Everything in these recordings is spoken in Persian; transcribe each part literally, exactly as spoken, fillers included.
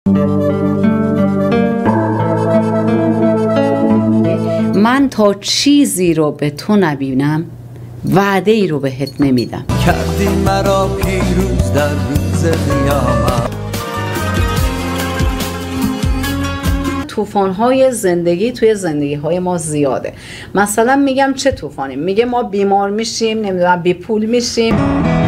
من تا چیزی رو به تو نبینم وعده ای رو بهت نمیدم. کردی مرا پیروز در روز قیامت. طوفان‌های زندگی توی زندگی‌های ما زیاده. مثلا میگم چه طوفانی؟ میگه ما بیمار میشیم، نمیدونم بی پول میشیم.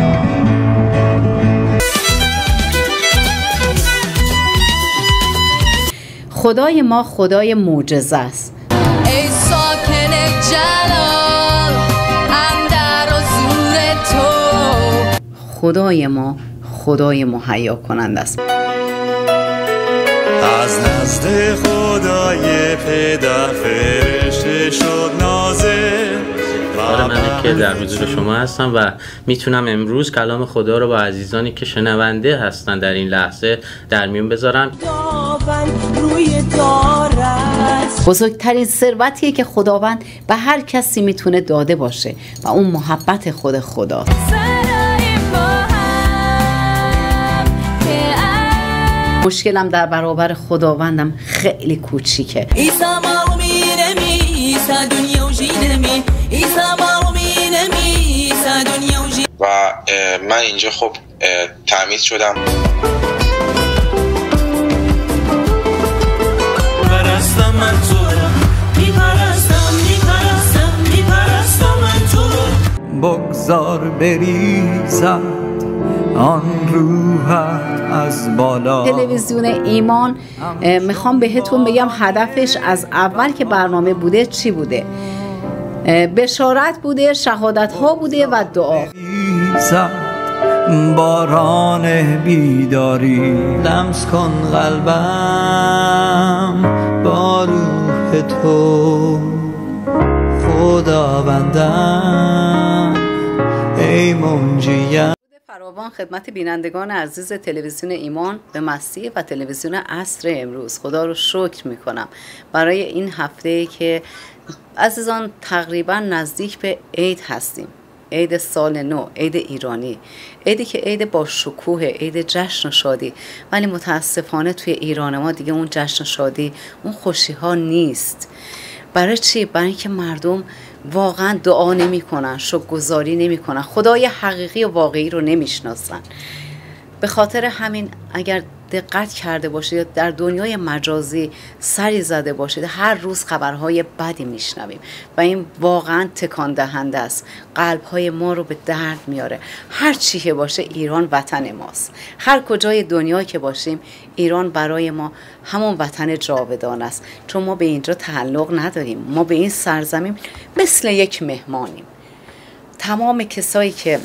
خدای ما خدای معجزه است. ای ساکن جلال اندر حضور تو. خدای ما خدای مهیا کننده است. از نزد خدای پدر فرشته شد نازل. منه که در حضور شما هستم و میتونم امروز کلام خدا رو با عزیزانی که شنونده هستن در این لحظه در میون بذارم. بزرگترین ثروتیه که خداوند به هر کسی میتونه داده باشه و اون محبت خود خدا. مشکلم در برابر خداوندم خیلی کوچیکه. و من اینجا خب تمیز شدم. پرستم من تو رو، میپرستم میپرستم میپرستم من تو رو. بگذار بریزد آن روحت از بالا. تلویزیون ایمان میخوام بهتون بگم هدفش از اول که برنامه بوده چی بوده؟ بشارت بوده، شهادت ها بوده و دعا. باران بیداری لمس کن قلبم با روح تو خداوندم ای منجیم. فراوان خدمت بینندگان عزیز تلویزیون ایمان به مسیح و تلویزیون عصر امروز. خدا رو شکر میکنم برای این هفته که عزیزان تقریبا نزدیک به عید هستیم. عید سال نو، عید ایرانی، عیدی که عید با شکوه، عید جشن و شادی، ولی متاسفانه توی ایران ما دیگه اون جشن و شادی، اون خوشی ها نیست. برای چی؟ برای اینکه مردم واقعا دعا نمی کنن، شکرگزاری نمی کنن، خدای حقیقی و واقعی رو نمیشناسن. به خاطر همین اگر دقت کرده باشید در دنیای مجازی سری زده باشید هر روز خبرهای بدی میشنویم و این واقعا تکان دهنده است. قلبهای ما رو به درد میاره. هر چی که باشه ایران وطن ماست. هر کجای دنیا که باشیم ایران برای ما همون وطن جاودان است، چون ما به اینجا تعلق نداریم. ما به این سرزمین مثل یک مهمانیم. تمام کسایی که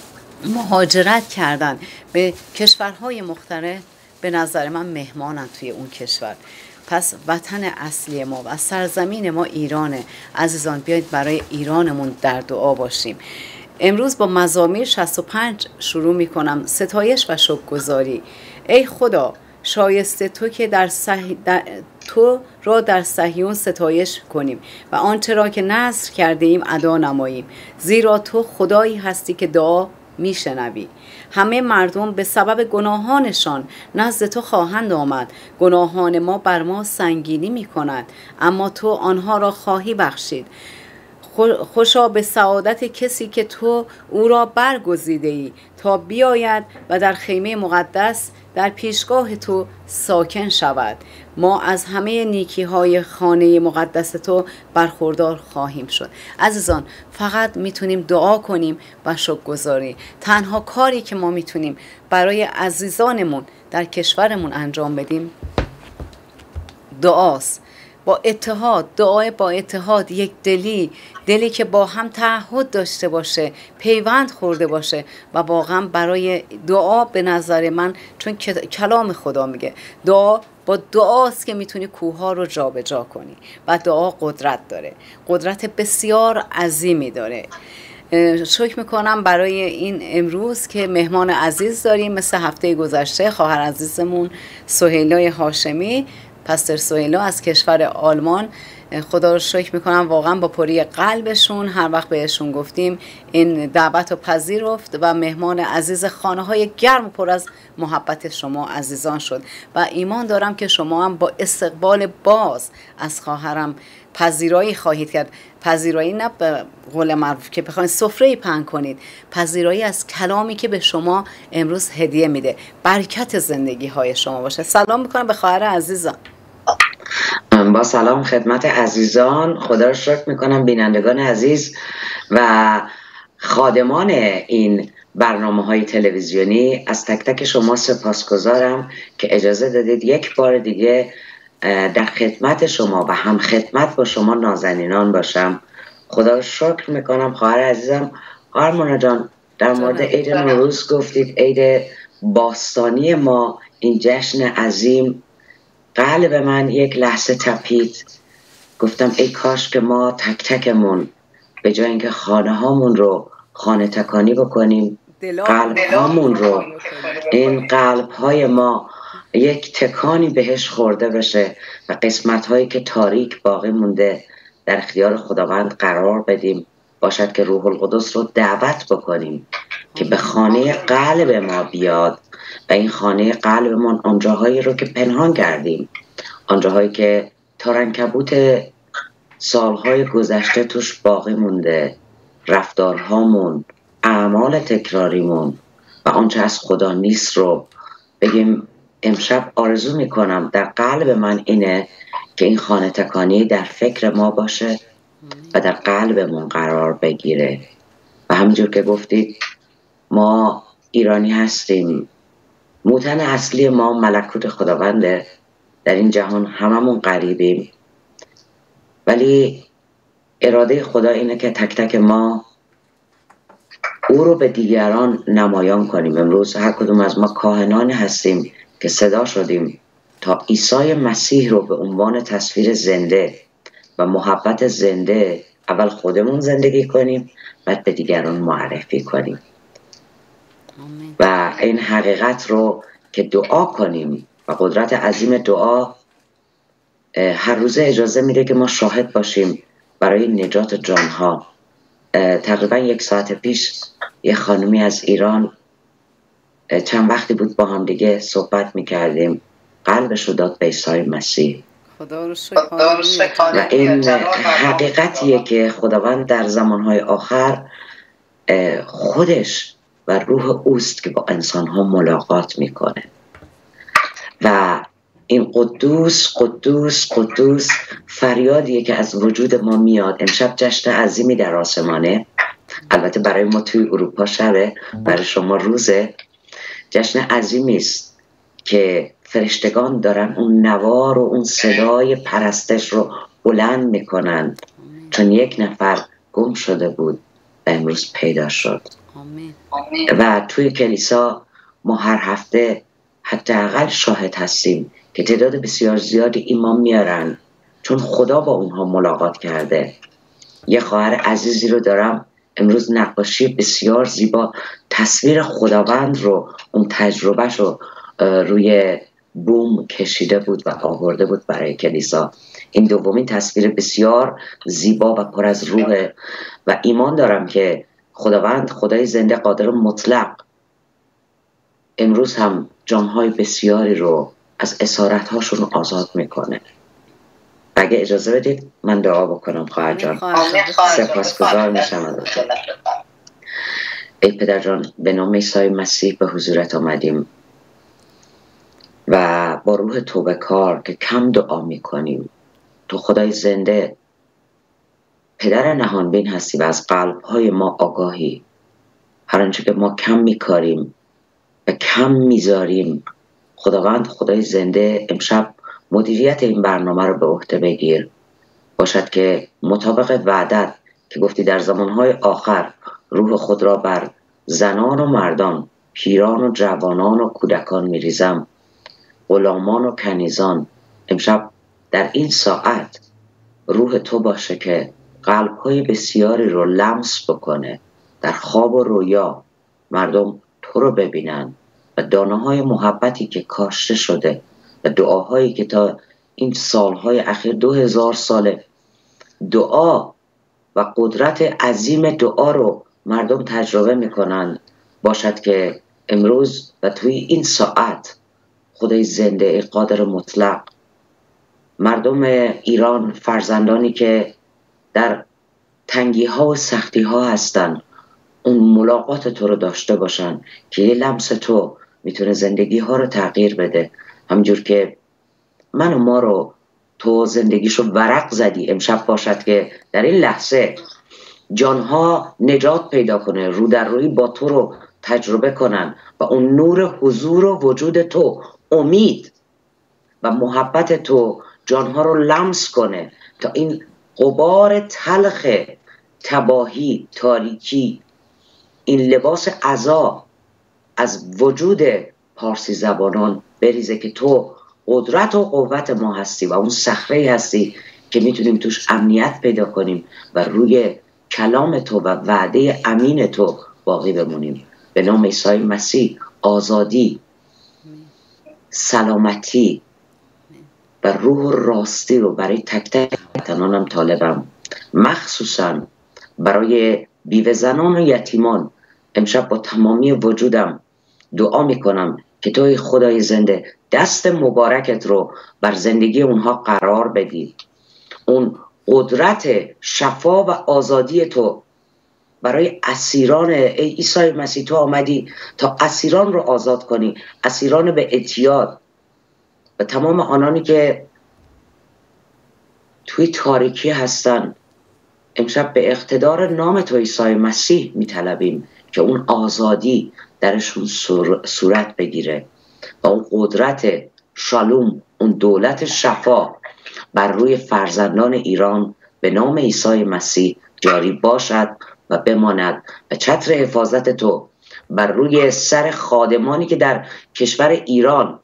مهاجرت کردن به کشورهای مختلف به نظر من مهمانن توی اون کشور. پس وطن اصلی ما و سرزمین ما ایرانه. عزیزان بیایید برای ایرانمون در دعا باشیم. امروز با مزامیر شصت و پنج شروع می کنم. ستایش و شکرگزاری. ای خدا شایسته تو که در, صحی... در تو را در صهیون ستایش کنیم و آنچه را که نذر کرده ایم ادا نماییم، زیرا تو خدایی هستی که دعا میشنوی. همه مردم به سبب گناهانشان نزد تو خواهند آمد. گناهان ما بر ما سنگینی می کند، اما تو آنها را خواهی بخشید. خوشا به سعادت کسی که تو او را برگزیده ای تا بیاید و در خیمه مقدس در پیشگاه تو ساکن شود. ما از همه نیکی های خانه مقدس تو برخوردار خواهیم شد. عزیزان فقط میتونیم دعا کنیم و شکرگزاری. تنها کاری که ما میتونیم برای عزیزانمون در کشورمون انجام بدیم دعاست. با اتحاد، دعای با اتحاد، یک دلی، دلی که با هم تعهد داشته باشه، پیوند خورده باشه و واقعا برای دعا به نظر من، چون کلام خدا میگه دعا با دعاست که میتونی کوه‌ها رو جابجا کنی و دعا قدرت داره، قدرت بسیار عظیمی داره. شکر میکنم برای این امروز که مهمان عزیز داریم مثل هفته گذشته خواهر عزیزمون soheila هاشمی پاستر سوهیلا از کشور آلمان. خدا رو شکر میکنم واقعا با پری قلبشون هر وقت بهشون گفتیم این دعوت رو پذیرفت و مهمان عزیز خانه های گرم و پر از محبت شما عزیزان شد و ایمان دارم که شما هم با استقبال باز از خواهرم پذیرایی خواهید کرد. پذیرایی نه به قول معروف که بخواید سفره پهن کنید، پذیرایی از کلامی که به شما امروز هدیه میده. برکت زندگی های شما باشه. سلام میکنم به خواهر عزیزان. با سلام خدمت عزیزان، خدا رو شکر میکنم بینندگان عزیز و خادمان این برنامه های تلویزیونی. از تک تک شما سپاسگزارم که اجازه دادید یک بار دیگه در خدمت شما و هم خدمت با شما نازنینان باشم. خدا رو شکر میکنم. خواهر عزیزم آرمانا جان در مورد عید نوروز گفتید، عید باستانی ما، این جشن عظیم. قلب من یک لحظه تپید، گفتم ای کاش که ما تک تکمون به جای اینکه خانه هامون رو خانه تکانی بکنیم، قلب هامون رو، این قلب های ما یک تکانی بهش خورده بشه و قسمت هایی که تاریک باقی مونده در اختیار خداوند قرار بدیم. باشد که روح القدس رو دعوت بکنیم که به خانه قلب ما بیاد و این خانه قلبمون آنجاهایی رو که پنهان کردیم، آنجاهایی که تارنکبوت سالهای گذشته توش باقی مونده، رفتارهامون، اعمال تکراریمون و آنچه از خدا نیست رو بگیم امشب آرزو میکنم در قلب من اینه که این خانه تکانی در فکر ما باشه و در قلبمون قرار بگیره. و همینجور که گفتید ما ایرانی هستیم، موطن اصلی ما ملکوت خداونده. در این جهان هممون غریبیم، ولی اراده خدا اینه که تک تک ما او رو به دیگران نمایان کنیم. امروز هر کدوم از ما کاهنان هستیم که صدا شدیم تا عیسی مسیح رو به عنوان تصویر زنده و محبت زنده اول خودمون زندگی کنیم، بعد به دیگران معرفی کنیم. و این حقیقت رو که دعا کنیم و قدرت عظیم دعا هر روزه اجازه میده که ما شاهد باشیم برای نجات جانها. تقریبا یک ساعت پیش یه خانمی از ایران چند وقتی بود با هم دیگه صحبت میکردیم، قلبش رو داد به عیسی مسیح و این حقیقتیه که خداوند در زمانهای آخر خودش و روح اوست که با انسانها ملاقات میکنه و این قدوس قدوس قدوس فریادیه که از وجود ما میاد. امشب جشن عظیمی در آسمانه، البته برای ما توی اروپا شبه، برای شما روزه. جشن عظیمی است که فرشتگان دارن اون نوار و اون صدای پرستش رو بلند میکنن، چون یک نفر گم شده بود و امروز پیدا شد. و توی کلیسا ما هر هفته حداقل شاهد هستیم که تعداد بسیار زیادی ایمان میارن، چون خدا با اونها ملاقات کرده. یه خواهر عزیزی رو دارم امروز نقاشی بسیار زیبا تصویر خداوند رو، اون تجربهش رو روی بوم کشیده بود و آورده بود برای کلیسا. این دومین تصویر بسیار زیبا و پر از روح و ایمان دارم که خداوند خدای زنده قادر مطلق امروز هم جانهای بسیاری رو از اسارت‌هاشون آزاد میکنه. اگه اجازه بدید من دعا بکنم خواهر جان. سپاسگزار میشم ازتون. ای پدر جان، به نام عیسی مسیح به حضورت آمدیم و با روح توبه کار که کم دعا میکنیم. تو خدای زنده پدر نهانبین هستی و از قلب‌های ما آگاهی. هر آنچه که ما کم میکاریم و کم میذاریم، خداوند خدای زنده امشب مدیریت این برنامه رو به عهده بگیر. باشد که مطابق وعدت که گفتی در زمانهای آخر روح خود را بر زنان و مردان، پیران و جوانان و کودکان میریزم، غلامان و کنیزان. امشب در این ساعت روح تو باشه که قلب‌های بسیاری رو لمس بکنه. در خواب و رویا مردم تو رو ببینن و دانه‌های محبتی که کاشته شده و دعاهایی که تا این سالهای اخیر دو هزار ساله دعا و قدرت عظیم دعا رو مردم تجربه میکنن، باشد که امروز و توی این ساعت خدای زنده قادر مطلق مردم ایران، فرزندانی که در تنگی ها و سختی ها هستن، اون ملاقات تو رو داشته باشن که یه لمس تو میتونه زندگی ها رو تغییر بده. همجور که من و ما رو تو زندگیشو ورق زدی، امشب باشد که در این لحظه جانها نجات پیدا کنه، رو در روی با تو رو تجربه کنن و اون نور حضور و وجود تو، امید و محبت تو جانها رو لمس کنه تا این غبار تلخ تباهی، تاریکی، این لباس عزا از وجود پارسی زبانان بریزه که تو قدرت و قوت ما هستی و اون صخره هستی که میتونیم توش امنیت پیدا کنیم و روی کلام تو و وعده امین تو باقی بمونیم. به نام عیسی مسیح آزادی، سلامتی و روح راستی رو برای تک تک وطنانم طالبم، مخصوصا برای بیوه زنان و یتیمان. امشب با تمامی وجودم دعا میکنم که توی خدای زنده دست مبارکت رو بر زندگی اونها قرار بدی، اون قدرت شفا و آزادی تو برای اسیران. ای عیسی مسیح تو آمدی تا اسیران رو آزاد کنی، اسیران به اعتیاد و تمام آنانی که توی تاریکی هستن. امشب به اقتدار نام تو عیسی مسیح میطلبیم که اون آزادی درشون صورت بگیره و اون قدرت شالوم، اون دولت شفا بر روی فرزندان ایران به نام عیسی مسیح جاری باشد و بماند و چتر حفاظت تو بر روی سر خادمانی که در کشور ایران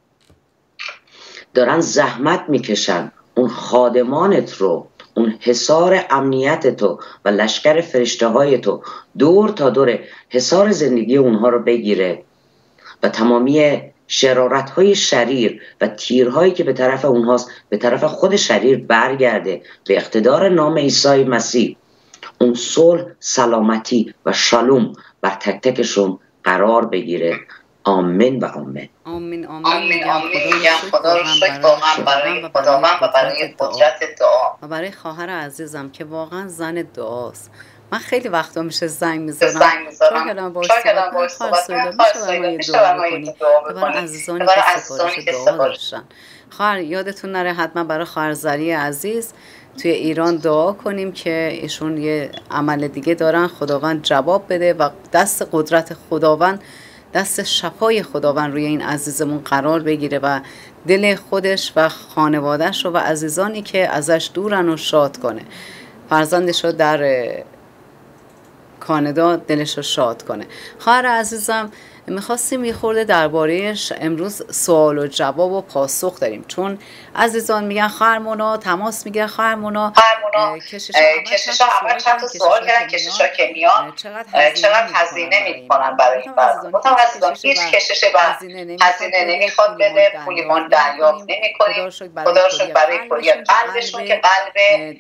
دارن زحمت میکشن، اون خادمانت رو، اون حصار امنیت تو و لشکر فرشته های تو دور تا دور حصار زندگی اونها رو بگیره و تمامی شرارت های شریر و تیرهایی که به طرف اونهاست به طرف خود شریر برگرده. به اقتدار نام عیسی مسیح اون صلح، سلامتی و شالوم بر تک تکشون قرار بگیره. آمین و آمین. آمین آمین آمین آمین. میگم خدا رو شکر واقعا برای خداوند و برای قدرت دعا و برای خواهر عزیزم که واقعا زن دعاست. من خیلی وقتا میشه زنگ میزنم زنگ میزنم چون کلام باش صحبت کنم، خواهر میشه برای ما دعا بکنی و برای عزیزانی که سفارش دعا داشتن. خواهر یادتون نره حتما برای خواهر زری عزیز توی ایران دعا کنیم که ایشون یه عمل دیگه دارن، خداوند جواب بده و دست قدرت خداوند، دست شفای خداوند روی این عزیزمون قرار بگیره و دل خودش و خانوادهش رو و عزیزانی که ازش دورن رو شاد کنه، فرزندش رو در کانادا دلش رو شاد کنه. خواهر عزیزم میخواستیم یه خورده دربارهش امروز سوال و جواب و پاسخ داریم، چون عزیزان میگن خواهر مونا تماس میگیرن، خواهر مونا کششا اول چند تا سوال کردن کششا که میان چقدر هزینه میکنن برای این برنامه. گفتم عزیزان هیچ کشش هزینه نمیخواد بده، پولی ما دریافت نمیکنیم. خدا رو شکر برای پولی قلبشون که قلب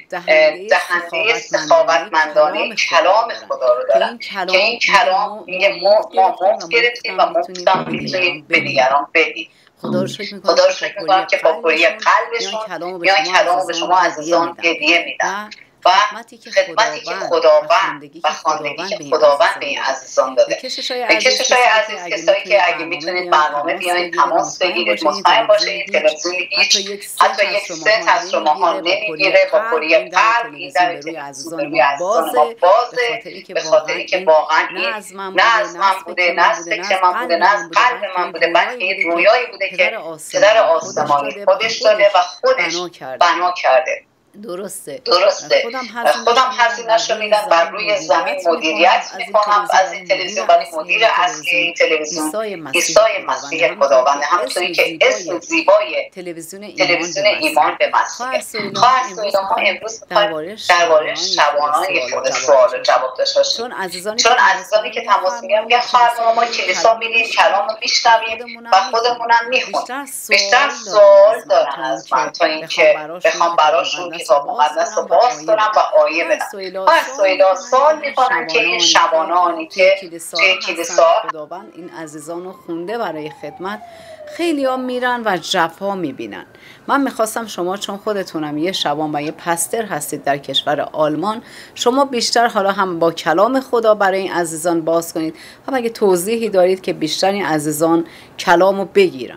دهنده سخاوتمندانه کلام خدا رو دارن که این کلام میگه ما مفت گرفتیم و مفت هم میتونیم به دیگران بدیم. خدا رو شکر میکنم که با پولی قلبشون میان کلامو به شما عزیزان هدیه میدن و خدمتی که خداوند و خواندگی که خداوند به این عزیزان داده. به کشش های عزیز کسایی که اگه میتونید برنامه بیاین تماس بگیرید، مطمئن باشید تلویزیون هیچ حتی یک سنت از شما ها نمیگیره. با پولی قلب این در تلویزیون روی عزیزان ما بازه، به خاطری که واقعا این نه از من بوده، نه از فکر من بوده، نه از قلب من بوده، بلکه این رویایی بوده که پدر آسمانی خودش داده و خودش بنا کرده. درسته درسته خودم هزینه‌شو میدم بر روی زمین مدیریت میکنم از این تلویزیون، ولی مدیر اصلی این تلویزیون عیسی مسیح خداونده، همونطوری که اسم زیبای تلویزیون ایمان به مسیح. خواهر سویلا ما امروز درباره شبانان خود سوال و جواب داشته باشیم، چون عزیزانی که تماس میگیرن میگن خواهر ما کلیسا میریم کلام رو میشنویم و خودمونم میخونیم، بیشتر سوال دارن از من تا اینکه بخوام براشون کتاب مقدس رو باز کنم و آیه بدم. و سویلا سوال میکنن که این شبانانی که توی کلیسا خداوند این عزیزان رو خونده برای خدمت، خیلی ها میرن و جفا میبینن. من میخواستم شما چون خودتونم یه شبان و یه پستر هستید در کشور آلمان، شما بیشتر حالا هم با کلام خدا برای این عزیزان باز کنید، هم اگه توضیحی دارید که بیشتر این عزیزان کلامو بگیرن.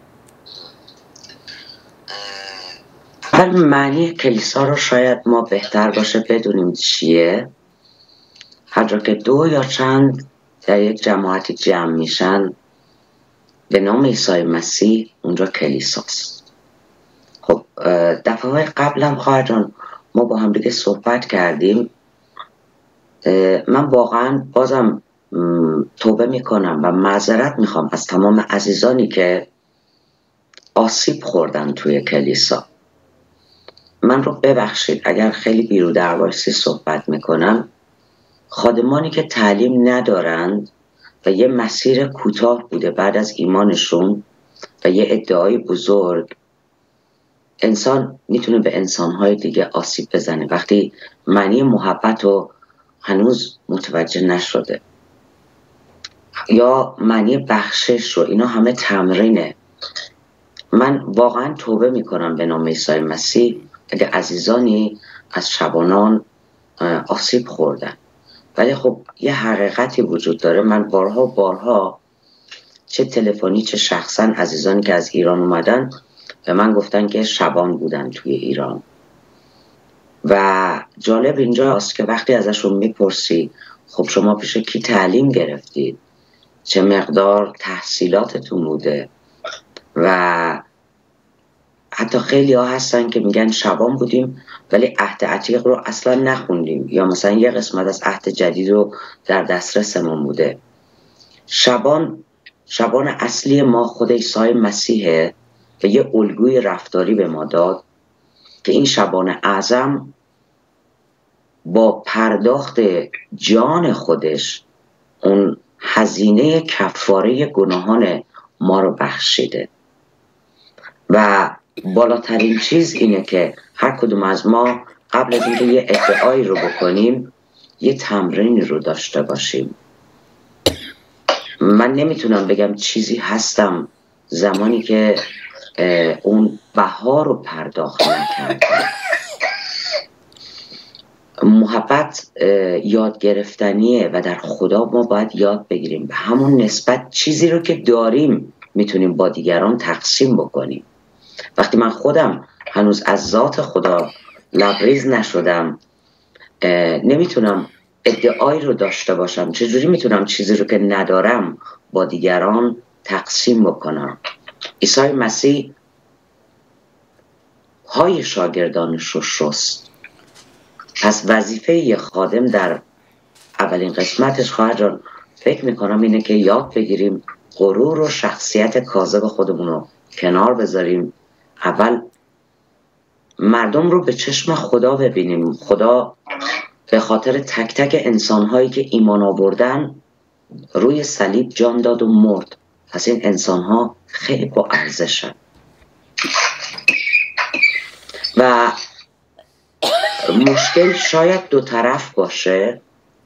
هر معنی کلیسا رو شاید ما بهتر باشه بدونیم چیه. هر جا که دو یا چند در یک جماعتی جمع میشن به نام عیسی مسیح، اونجا کلیساست. خب دفعه های قبلم خواهر جان ما با هم دیگه صحبت کردیم. من واقعا بازم توبه میکنم و معذرت میخوام از تمام عزیزانی که آسیب خوردن توی کلیسا. من رو ببخشید اگر خیلی بیرو درواسی صحبت میکنم. خادمانی که تعلیم ندارند و یه مسیر کوتاه بوده بعد از ایمانشون و یه ادعای بزرگ، انسان میتونه به انسانهای دیگه آسیب بزنه وقتی معنی محبت رو هنوز متوجه نشده، یا معنی بخشش رو. اینا همه تمرینه. من واقعا توبه میکنم به نام عیسی مسیح اگه عزیزانی از شبانان آسیب خوردن. ولی خب یه حقیقتی وجود داره. من بارها بارها چه تلفنی چه شخصا عزیزانی که از ایران اومدن به من گفتن که شبان بودن توی ایران. و جالب اینجا است که وقتی ازشون میپرسی خب شما پیش کی تعلیم گرفتید، چه مقدار تحصیلاتتون بوده، و حتی خیلی ها هستن که میگن شبان بودیم ولی عهد عتیق رو اصلا نخوندیم، یا مثلا یه قسمت از عهد جدید رو در دسترسمون بوده. شبان شبان اصلی ما خود عیسی مسیحه و یه الگوی رفتاری به ما داد که این شبان اعظم با پرداخت جان خودش اون هزینه کفاره گناهان ما رو بخشیده. و بالاترین چیز اینه که هر کدوم از ما قبل از اینکه یه ادعایی رو بکنیم یه تمرینی رو داشته باشیم. من نمیتونم بگم چیزی هستم زمانی که اون بها رو پرداخت نکردم. محبت یاد گرفتنیه و در خدا ما باید یاد بگیریم. به همون نسبت چیزی رو که داریم میتونیم با دیگران تقسیم بکنیم. وقتی من خودم هنوز از ذات خدا لبریز نشدم، نمیتونم ادعایی رو داشته باشم. چجوری میتونم چیزی رو که ندارم با دیگران تقسیم بکنم؟ عیسی مسیح پای شاگردانش رو شست. پس وظیفه یه خادم در اولین قسمتش خواهر جان فکر میکنم اینه که یاد بگیریم غرور و شخصیت کاذب خودمون رو کنار بذاریم. اول مردم رو به چشم خدا ببینیم. خدا به خاطر تک تک انسانهایی که ایمان آوردن روی صلیب جان داد و مرد. پس این انسانها خیلی با ارزشن. و مشکل شاید دو طرف باشه،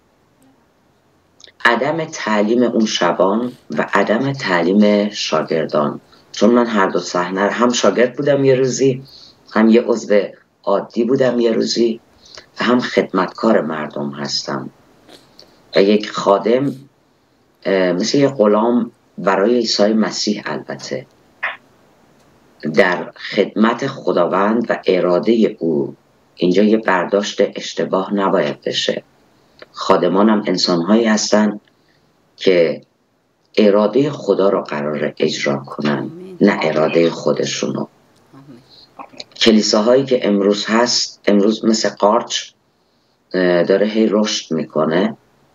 عدم تعلیم اون شبان و عدم تعلیم شاگردان. چون من هر دو صحنه هم شاگرد بودم یه روزی، هم یه عضو عادی بودم یه روزی، و هم خدمتکار مردم هستم. و یک خادم مثل یه غلام برای عیسی مسیح البته در خدمت خداوند و اراده او. اینجا یه برداشت اشتباه نباید بشه. خادمان هم انسان‌هایی هستن که اراده خدا رو قراره اجرا کنن، نه اراده خودشونو. کلیساهایی که امروز هست، امروز مثل قارچ داره هی رشد میکنه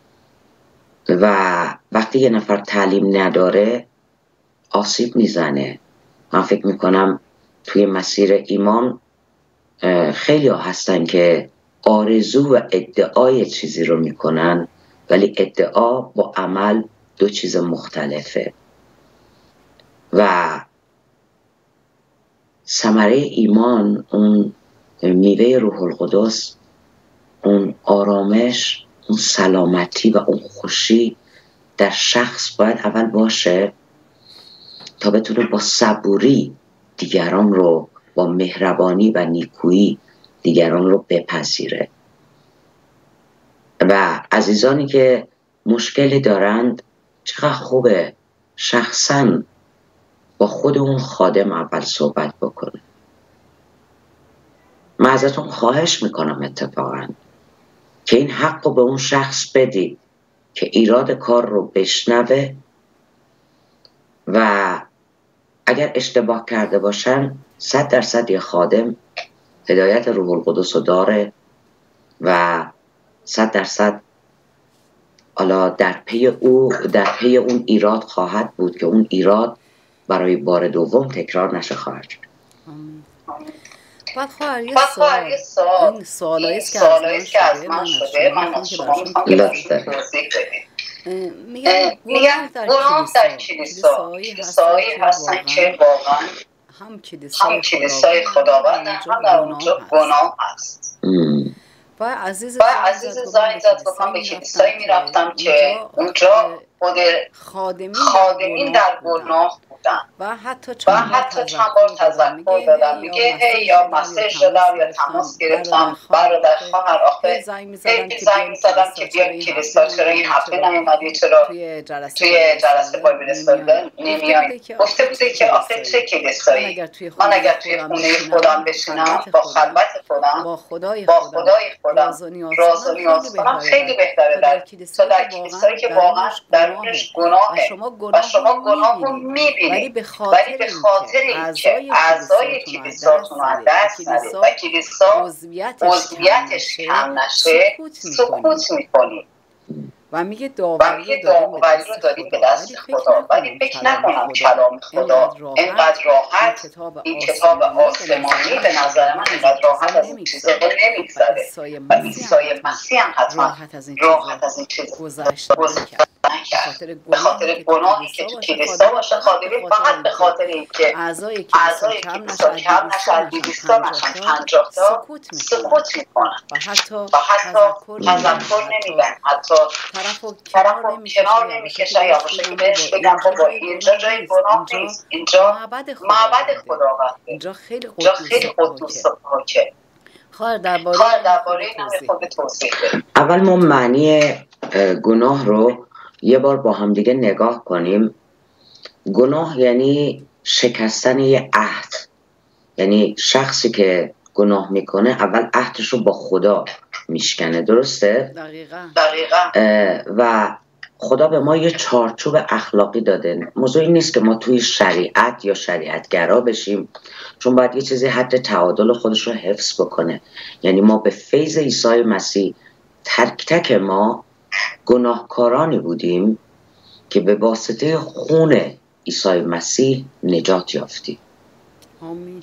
و وقتی یه نفر تعلیم نداره آسیب میزنه. من فکر میکنم توی مسیر ایمان خیلی ها هستن که آرزو و ادعای چیزی رو میکنن ولی ادعا با عمل دو چیز مختلفه. و ثمره ایمان، اون میوه روح القدس، اون آرامش، اون سلامتی و اون خوشی در شخص باید اول باشه تا بتونه با صبوری دیگران رو، با مهربانی و نیکویی دیگران رو بپذیره. و عزیزانی که مشکلی دارند، چقدر خوبه شخصاً با خود اون خادم اول صحبت بکنه. من ازتون خواهش میکنم اتفاقاً که این حق رو به اون شخص بدید که ایراد کار رو بشنوه و اگر اشتباه کرده باشن صد درصد یه خادم هدایت روح القدس رو داره و صد درصد حالا در پی او در پی اون ایراد خواهد بود که اون ایراد برای بار دوم تکرار نشه خواهد شد. بعد خواهر یه سوال، این سوالاییست که از من شده، من از شما میخوام که توضیح بدید. میگن گناه در کلیسا کلیسایی هستن که واقعا هم کلیسای خداوند هم در اونجا گناه هست. و عزیز زنگ زد گفتم به کلیسایی میرفتم که اونجا خود خادمین در گناه بودن و حتی چند بار تذکر دادم، میگه هی یا مسیج دادم یا تماس گرفتم، برادر خواهر آخه زنگ میزدم که بیان کلیسا، چرا این هفته نیومدی، چرا توی جلسه بایبل استادی نمیای؟ گفته بوده که آخه چه کلیسایی، من اگر توی خونه خودم بشینم با خلوت خودم با خدای خودم راز و نیاز کنم خیلی بهتره در تا در کلیسایی که واقعا درونش گناهه و شما گناه رو میبینید، ولی به خاطر اینکه اعضای کلیساتون رو دست ندید و کلیسا عضویتش کم نشه سکوت میکنید و میگه داوری رو دارید به دست خدا. ولی فکر نکنم کلام خدا اینقدر راحت، این کتاب آسمانی به نظر من اینقدر راحت از این چیزا نمیگذره و عیسی مسیح هم حتما راحت از این چیزا گذشت نکرد. به خاطر گناهی که تو کلیسا باشه خادمی، فقط به خاطر اینکه اعضای کلیسا کم نشن، دویستا نشن، پنجاه تا سکوت میکنن و حتی تذکر نمیدن، حتی طرف رو کنار نمیکشن یا باشه که بهش بگم بابا اینجا جای گناه نیست، اینجا معبد خداونده، اینجا خیلی قدوس و پاکه. خواهر درباره این هم خود توضیح بده. اول ما معنی گناه رو یه بار با هم دیگه نگاه کنیم. گناه یعنی شکستن یه عهد، یعنی شخصی که گناه میکنه اول عهدش رو با خدا میشکنه، درسته؟ دقیقاً. دقیقاً. و خدا به ما یه چارچوب اخلاقی داده. موضوع این نیست که ما توی شریعت یا شریعتگرا بشیم، چون باید یه چیزی حد تعادل خودش رو حفظ بکنه. یعنی ما به فیض عیسی مسیح تک تک ما گناهکارانی بودیم که به واسطه خون عیسی مسیح نجات یافتیم. آمین.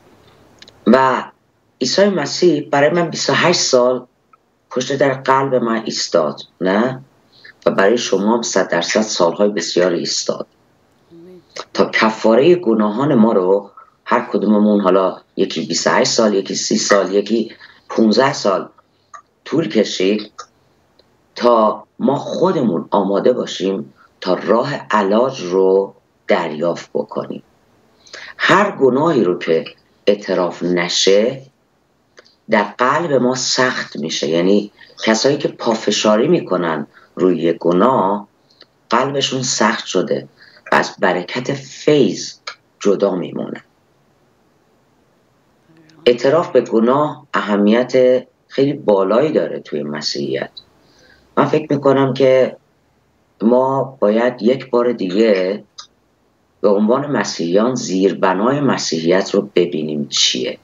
و عیسی مسیح برای من بیست و هشت سال پشت در قلب من ایستاد، نه؟ و برای شما هم صد درصد سالهای بسیار ایستاد تا کفاره گناهان ما رو هر کدوممون، حالا یکی بیست و هشت سال، یکی سی سال، یکی پانزده سال طول کشید تا ما خودمون آماده باشیم تا راه علاج رو دریافت بکنیم. هر گناهی رو که اعتراف نشه در قلب ما سخت میشه. یعنی کسایی که پافشاری میکنن روی گناه قلبشون سخت شده و از برکت فیض جدا میمونن. اعتراف به گناه اهمیت خیلی بالایی داره توی مسیحیت. من فکر میکنم که ما باید یک بار دیگه به عنوان مسیحیان زیربنای مسیحیت رو ببینیم چیه.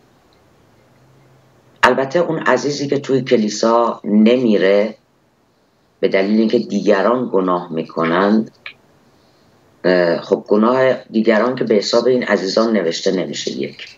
البته اون عزیزی که توی کلیسا نمیره به دلیل اینکه دیگران گناه میکنند، خب گناه دیگران که به حساب این عزیزان نوشته نمیشه یک.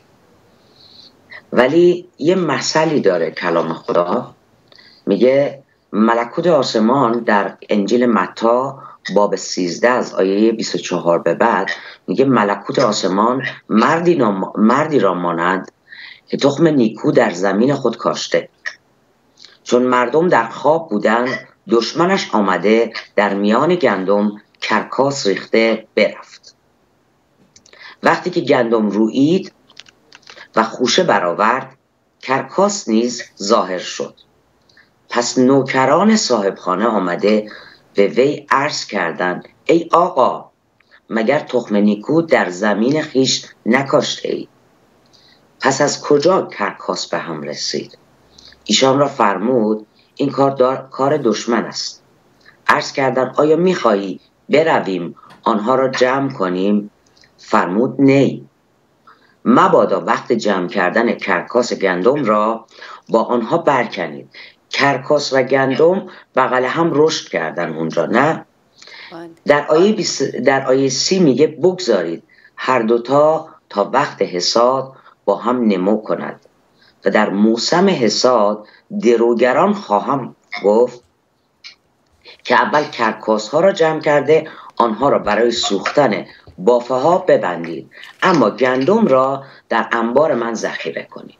ولی یه مثلی داره کلام خدا، میگه ملکوت آسمان در انجیل متی باب سیزده از آیه بیست و چهار به بعد میگه ملکوت آسمان مردی, نام... مردی را مانند که تخم نیکو در زمین خود کاشته. چون مردم در خواب بودند دشمنش آمده در میان گندم کرکاس ریخته برفت. وقتی که گندم رویید و خوشه برآورد کرکاس نیز ظاهر شد. پس نوکران صاحبخانه آمده به وی عرض کردند ای آقا مگر تخم نیکو در زمین خیش نکاشته ای؟ پس از کجا کرکاس به هم رسید؟ ایشان را فرمود این کار دار... کار دشمن است. عرض کردند آیا میخواهی برویم آنها را جمع کنیم؟ فرمود نی. مبادا وقت جمع کردن کرکاس گندم را با آنها برکنید. کرکاس و گندم بغل هم رشد کردن اونجا، نه؟ در آیه, بیس... در آیه سی میگه بگذارید هر دوتا تا وقت حصاد با هم نمو کند و در موسم حصاد دروگران خواهم گفت که اول کرکاس ها را جمع کرده آنها را برای سوختن بافه ها ببندید، اما گندم را در انبار من ذخیره کنید.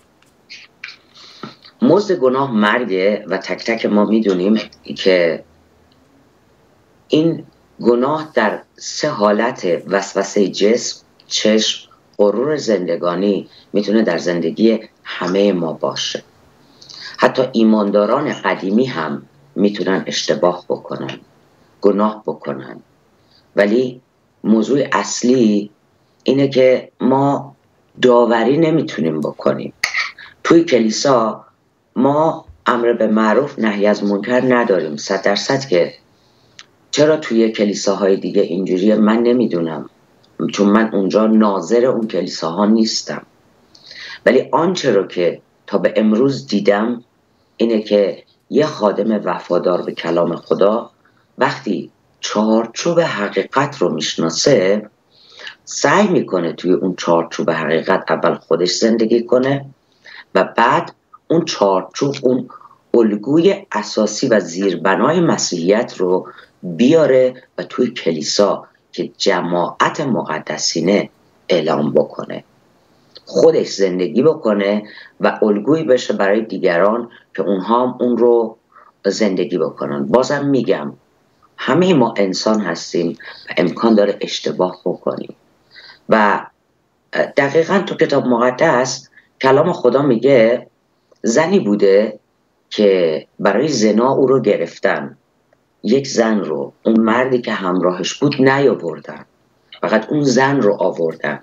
مزد گناه مرگه و تک تک ما میدونیم که این گناه در سه حالت وسوسه جسم، چشم، غرور زندگانی میتونه در زندگی همه ما باشه. حتی ایمانداران قدیمی هم میتونن اشتباه بکنن، گناه بکنن، ولی موضوع اصلی اینه که ما داوری نمیتونیم بکنیم. توی کلیسا ما امر به معروف نهی از منکر نداریم، صد درصد که چرا توی کلیساهای دیگه اینجوریه من نمیدونم، چون من اونجا ناظر اون کلیساها نیستم. ولی آنچه رو که تا به امروز دیدم اینه که یه خادم وفادار به کلام خدا وقتی چارچوب حقیقت رو میشناسه سعی میکنه توی اون چارچوب حقیقت اول خودش زندگی کنه و بعد اون چارچوب، اون الگوی اساسی و زیربنای مسیحیت رو بیاره و توی کلیسا که جماعت مقدسینه اعلام بکنه، خودش زندگی بکنه و الگویی بشه برای دیگران که اونها هم اون رو زندگی بکنن. بازم میگم همه ما انسان هستیم و امکان داره اشتباه بکنیم و دقیقاً تو کتاب مقدس کلام خدا میگه زنی بوده که برای زنا او رو گرفتن، یک زن رو، اون مردی که همراهش بود نیاوردن، فقط اون زن رو آوردن.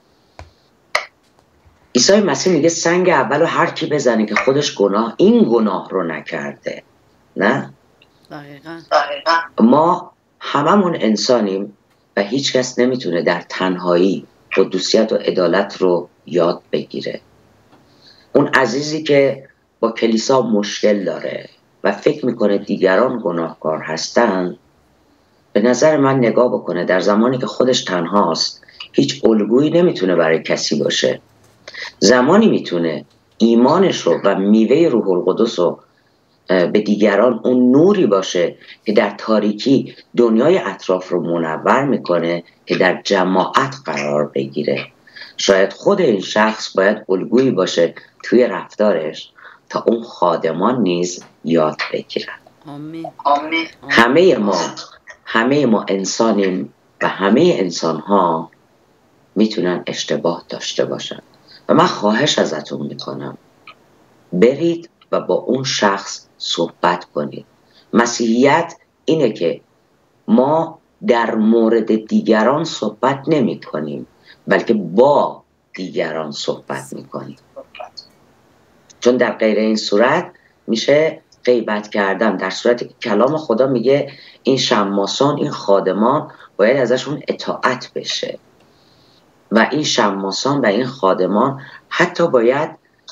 عیسی مسیح میگه سنگ اول رو هر کی بزنه که خودش گناه این گناه رو نکرده. نه؟ دقیقاً. ما هممون انسانیم و هیچ کس نمیتونه در تنهایی قدوسیت و عدالت رو یاد بگیره. اون عزیزی که با کلیسا مشکل داره و فکر میکنه دیگران گناهکار هستن، به نظر من نگاه بکنه در زمانی که خودش تنهاست هیچ الگویی نمیتونه برای کسی باشه. زمانی میتونه ایمانش رو و میوه روح القدس رو به دیگران اون نوری باشه که در تاریکی دنیای اطراف رو منور میکنه که در جماعت قرار بگیره. شاید خود این شخص باید الگویی باشه توی رفتارش تا اون خادمان نیز یاد بگیرن. آمین. آمین. همه ما همه ما انسانیم و همه انسان ها میتونن اشتباه داشته باشن و من خواهش ازتون میکنم برید و با اون شخص صحبت کنید. مسیحیت اینه که ما در مورد دیگران صحبت نمی کنیم بلکه با دیگران صحبت می کنیم، چون در غیر این صورت میشه غیبت کردن، در صورتی که کلام خدا میگه این شماسان، این خادمان باید ازشون اطاعت بشه و این شماسان و این خادمان حتی باید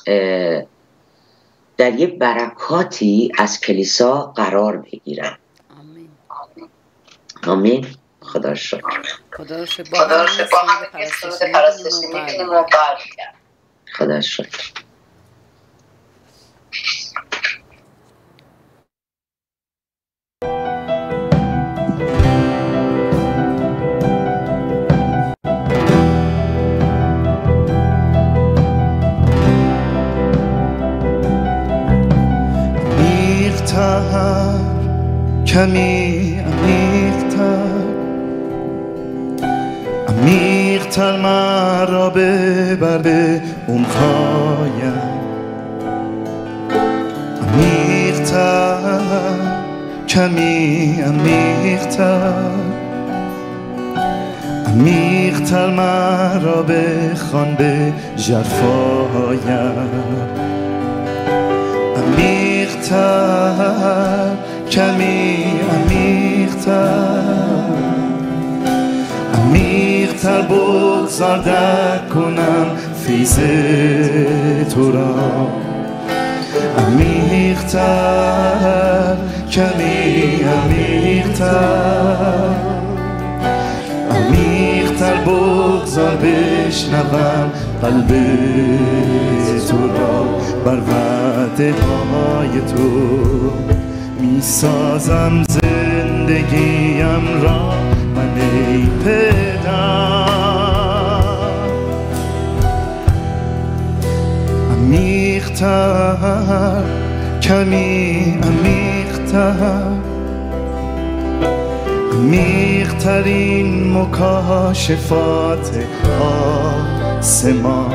در یه برکاتی از کلیسا قرار بگیرن. آمین. آمین. خدا شکر. خدا رو شکر. با همین سرود پرستشی می‌بینیم و برمی‌گردیم. خدا شکر. عمیق‌تر، کمی عمیق‌تر، عمیق‌تر مرا ببر به عمق‌هایم، عمیق‌تر، کمی عمیق‌تر، عمیق‌تر مرا بخوان به ژرفایم، عمیق‌تر، کمی عمیق‌تر، عمیق‌تر بگذار درک کنم فیض تو را، عمیق‌تر، کمی عمیق‌تر، عمیق‌تر بگذار بشنوم قلب تو را، بر وعده های تو میسازم زندگیم را من ای پدر، عمیق‌تر، کمی عمیق‌تر، عمیق‌ترین مکاشفات آسمان،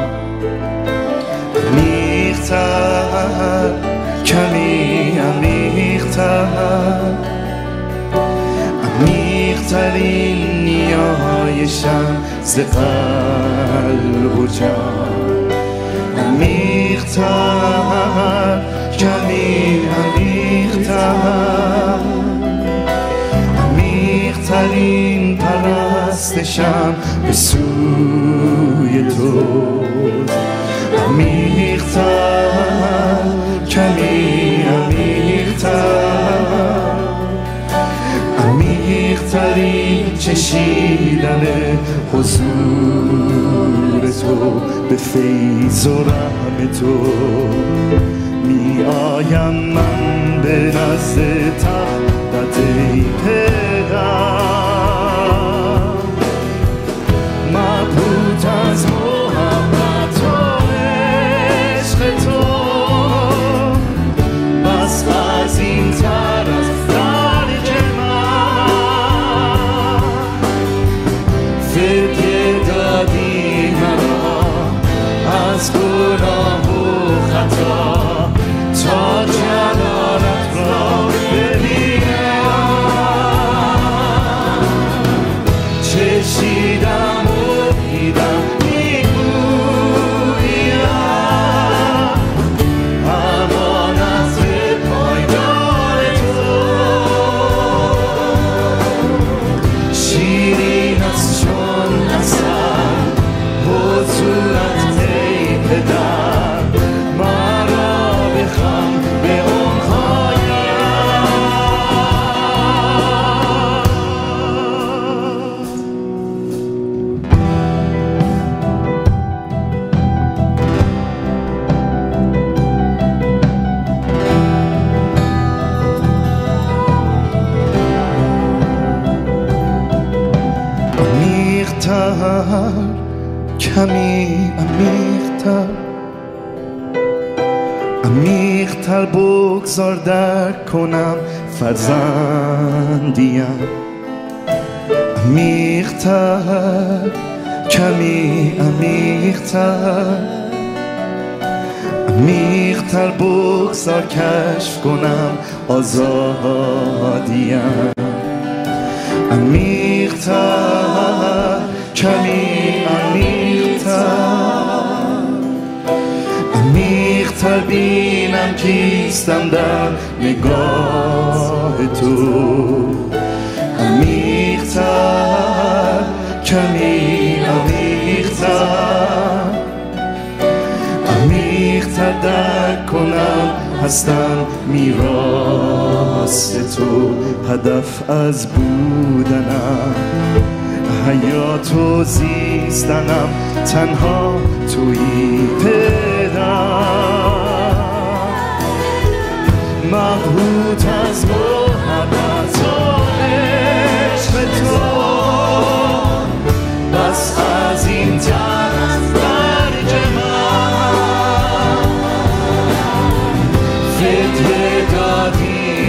عمیق‌تر، کمی عمیق‌تر، عمیق‌ترین نیایشم ز قلب و جان، عمیق‌تر، کمی عمیق‌تر، عمیق‌ترین پرستشم به سوی تو، عمیق‌تر، کمی عمیق‌تر، عمیق‌ترین چشیدن حضور تو به فیض و رحم تو، می آیم من به نزد تختت ای پدر، مبهوت از محبت و عشق تو، بس عظیم‌تر از درک من، فدیه دادی مرا از گناه و خطا، تا جلالت را ببینم، چشیدم و دیدم میگویم امانت پایدار تو، شیرین از چون اصل حضورت ای پدر، مرا بخوان به عمیق‌تر، کمی عمیق‌تر، عمیق‌تر بگذار درک کنم فرزندیم، عمیق‌تر، کمی عمیق‌تر، عمیق‌تر بگذار کشف کنم آزادیم، عمیق‌تر، کمی عمیق‌تر، عمیق‌تر بینم کیستم در نگاه تو، عمیق‌تر، کمی عمیق‌تر، عمیق‌تر درک کنم هستم میراث تو، هدف از بودنم حیات و زیستنم، تنها تویی پدر، مبهوت از محبت و عشق تو، بس عظیم‌تر از درک من، فدیه دادی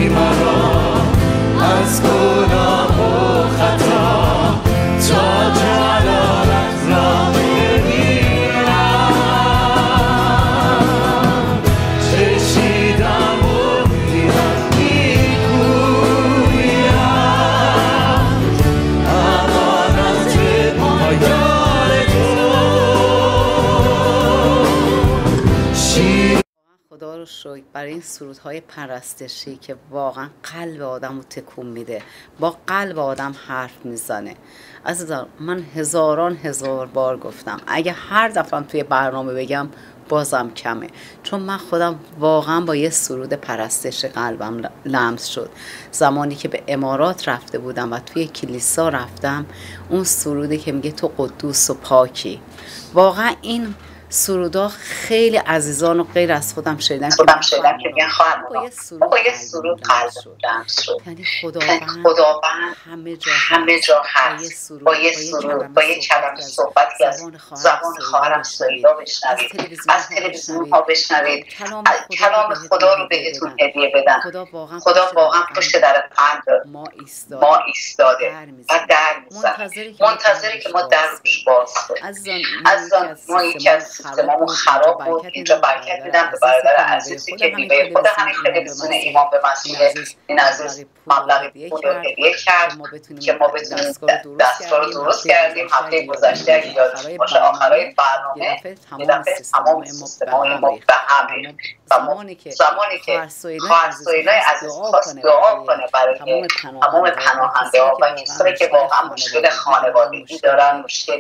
خدا رو شکر برای این سرودهای پرستشی که واقعا قلب آدم رو تکون میده، با قلب آدم حرف میزنه. عزیزان من هزاران هزار بار گفتم اگه هر دفعه توی برنامه بگم بازم کمه، چون من خودم واقعا با یه سرود پرستش قلبم لمس شد. زمانی که به امارات رفته بودم و توی کلیسا رفتم، اون سرودی که میگه تو قدوس و پاکی، واقعا این سرودا خیلی عزیزان و غیر از خودم شنیدم خودم شنیدم که میگن خواهر با یه با یه سرود قلب لمس شد. یعنی خداوند خداوند همه جا همه جا هست، با یه سرود با یه کلمه صحبتی از زبان خواهرم سوهیلا بشنوید، از تلویزیون ها بشنوید، کلام خدا رو بهتون هدیه بدن. خدا واقعا پشت در قلب ما ایستاده و در میزنه، منتظری که ما در روش باز کنیم. عزیزان ما یکی از سیستمامون خراب بود، اینجا برکت میدم به برادر عزیزی که میوه خود همین تلویزیون ایمان به مسیح این عزیز مبلغی پول رو هدیه کرد که ما بتونیم دستگاه رو درست کردیم. هفته گذشته اگه یادتون باشه آخرای برنامه یه دفعه تمام سیستمای ما به هم ریخت. زمانی که خواهر سوهیلای عزیز خواست دعا کنه برای تمام پناهنده ها و کسایی که واقعا مشکل خانوادگی دارن، مشکل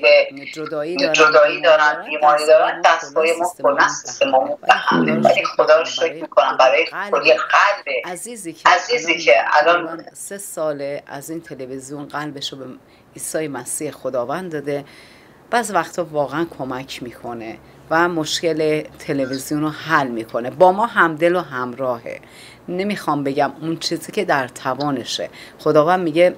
جدایی دارن، بیماری دارن، دستگاه ما کلا سیستممون به هم ریخت. ولی خدا رو شکر میکنم برای کلی قلب عزیزی که عزیزی که الان سه ساله از این تلویزیون قلبشو به عیسی مسیح خداوند داده. بعض وقتا واقعا کمک میکنه و مشکل تلویزیون رو حل میکنه، با ما همدل و همراهه. نمیخوام بگم اون چیزی که در توانشه. خداوند میگه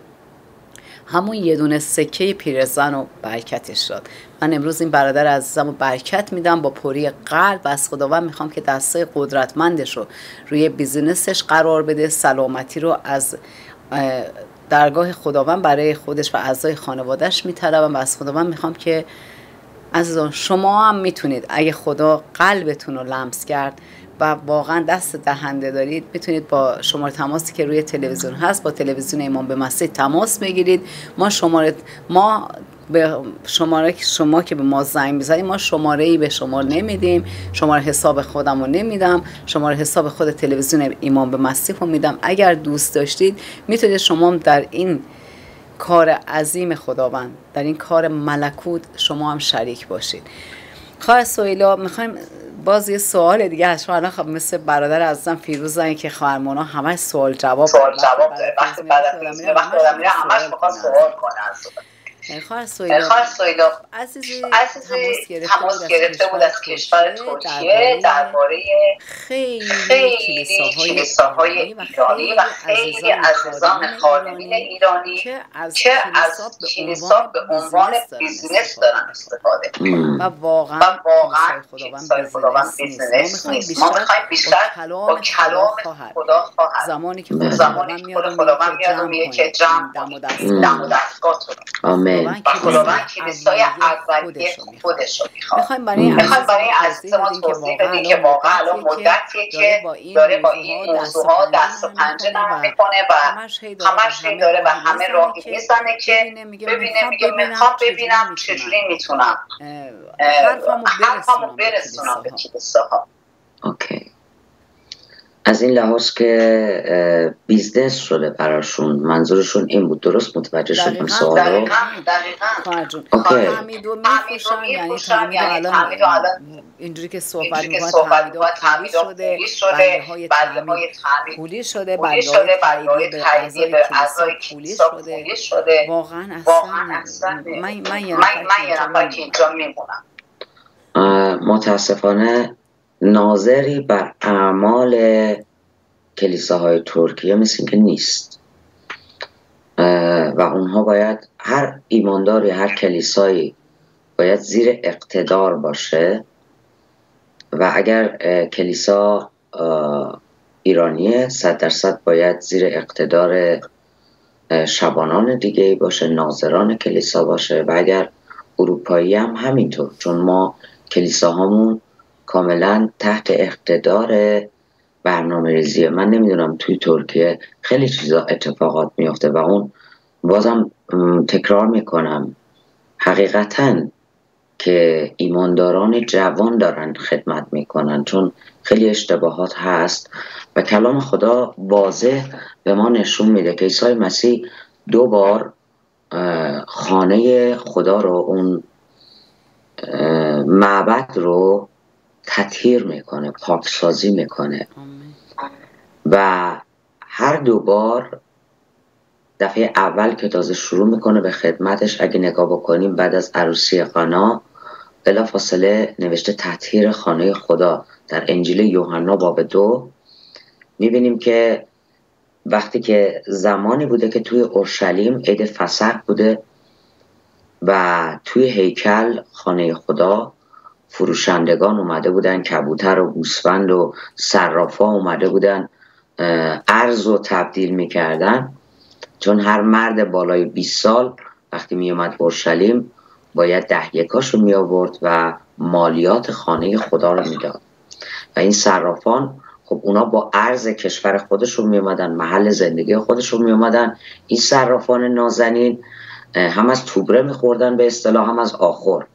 همون یه دونه سکه پیرزن رو برکتش داد. من امروز این برادر عزیزم رو برکت میدم با پری قلب و از خداوند میخوام که دستای قدرتمندش رو روی بیزینسش قرار بده، سلامتی رو از درگاه خداوند برای خودش و اعضای خانوادهش میطلبم و از خداوند میخوام که عزیزان شما هم میتونید اگه خدا قلبتون رو لمس کرد و واقعا دست دهنده دارید، میتونید با شماره تماسی که روی تلویزیون هست با تلویزیون ایمان به مسیح تماس بگیرید. ما شماره ما به شماره شما که به ما زنگ بزنید ما شماره ای به شما نمیدیم، شماره حساب خودم رو نمیدم، شماره حساب خود تلویزیون ایمان به مسیح رو میدم. اگر دوست داشتید میتونید شما در این کار عظیم خداوند، در این کار ملکوت شما هم شریک باشید. خواهر سوهیلا میخوایم باز یه سوال دیگه از شما. الان خب مثل برادر عزیزم فیروزن که خواهر مونا همه سوال جواب سوال جواب داره. وقتی بعد از میره وقتی آدم میره همش میخواد سوال کنه از خواهر سوهیلا عزیزی تماس گرفته بود از کشور ترکیه درباره خیلی کلیساهای ایرانی و خیلی عزیزان خادمین ایرانی که از کلیسا به عنوان بیزینس دارن استفاده و واقعا کلیسای خداوند بیزینس نیست. ما میخوایم بیشتر با کلام خدا خواهد زمانی که خداوند میاد و میگه که جمع کنید دم و دستگاهتون. آمین. و خداوند کلیسای اولیه خودش رو میخواد. میخوایم برای این عزیز ما توضیح بدیم که واقعا الان مدتیه که داره با این موضوعها دست و پنجه نرم میکنه و همش هی داره به همه راهی میزنه که ببینه میگه میخوام ببینم چجوری میتونم حرفمو برسونم به کلیساها. اوکی. از این لحاظ که بیزنس شده براشون، منظورشون این بود. درست متوجه شدم سوالو؟ دقیقاً دقیقاً اوکی. تعمید و میفروشن، یعنی تعمید الان اینجوری که صحبت میکنن تعمید پولی شده، بلگه های تعمید پولی شده، بلگه های تاییدیه به اعضای کلیسا پولی شده. واقعا اصلا من یه نفر که اینجا میمونم. متاسفانه ناظری بر اعمال کلیساهای ترکیه مثل این که نیست و اونها باید، هر ایمانداری هر کلیسایی باید زیر اقتدار باشه و اگر کلیسا ایرانیه صد درصد باید زیر اقتدار شبانان دیگه باشه، ناظران کلیسا باشه و اگر اروپایی هم همینطور، چون ما کلیساهامون کاملا تحت اقتدار برنامه ریزیه. من نمیدونم توی ترکیه خیلی چیزا اتفاقات میفته و اون بازم تکرار میکنم حقیقتا که ایمانداران جوان دارن خدمت میکنن، چون خیلی اشتباهات هست و کلام خدا واضح به ما نشون میده که عیسی مسیح دو بار خانه خدا رو، اون معبد رو تطهیر میکنه، پاکسازی میکنه و هر دو بار، دفعه اول که تازه شروع میکنه به خدمتش، اگه نگاه بکنیم بعد از عروسی قنا بلافاصله نوشته تطهیر خانه خدا. در انجیل یوحنا باب دو میبینیم که وقتی که زمانی بوده که توی اورشلیم عید فسح بوده و توی هیکل خانه خدا فروشندگان اومده بودن، کبوتر و گوسفند و صرافا اومده بودن ارز رو تبدیل میکردن، چون هر مرد بالای بیست سال وقتی میومد اورشلیم باید ده یکاشو می آورد و مالیات خانه خدا رو میداد و این صرافان خب اونا با ارز کشور خودشون می اومدن، محل زندگی خودشون می اومدن. این صرافان نازنین هم از توبره میخوردن به اصطلاح، هم از آخر.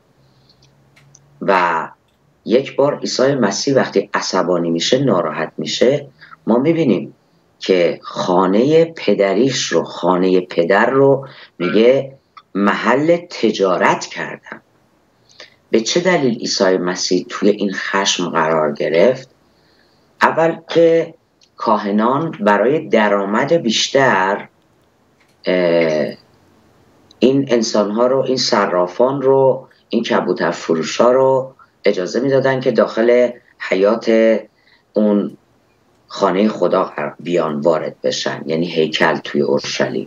و یک بار عیسی مسیح وقتی عصبانی میشه، ناراحت میشه، ما میبینیم که خانه پدریش رو، خانه پدر رو میگه محل تجارت کردن. به چه دلیل عیسی مسیح توی این خشم قرار گرفت؟ اول که کاهنان برای درآمد بیشتر این انسانها رو، این صرافان رو، این کبوتر فروشا رو اجازه میدادن که داخل حیات اون خانه خدا بیان، وارد بشن، یعنی هیکل توی اورشلیم.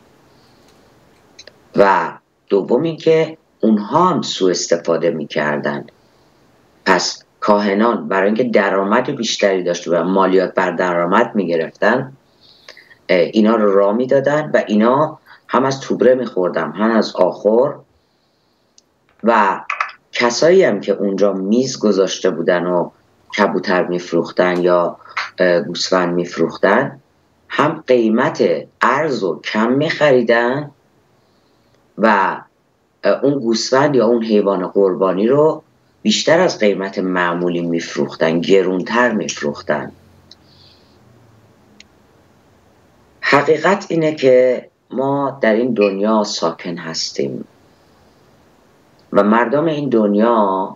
و دوم این که اونها هم سوء استفاده میکردن. پس کاهنان برای اینکه درآمد بیشتری داشت و مالیات بر درآمد میگرفتن، اینا رو راه میدادن و اینا هم از توبره میخوردن هم از آخر. و کسایی هم که اونجا میز گذاشته بودن و کبوتر میفروختن یا گوسفند میفروختن، هم قیمت ارز رو کم میخریدن و اون گوسفند یا اون حیوان قربانی رو بیشتر از قیمت معمولی میفروختن، گرونتر میفروختن. حقیقت اینه که ما در این دنیا ساکن هستیم و مردم این دنیا